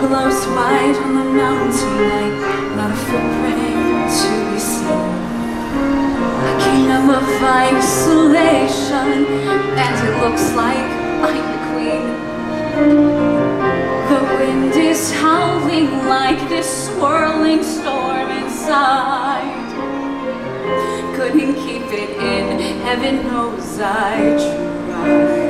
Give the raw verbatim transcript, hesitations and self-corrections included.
glows white on the mountain night, not a footprint to be seen. A kingdom of isolation, and it looks like I'm the queen. The wind is howling like this swirling storm inside. Couldn't keep it in, heaven knows I tried.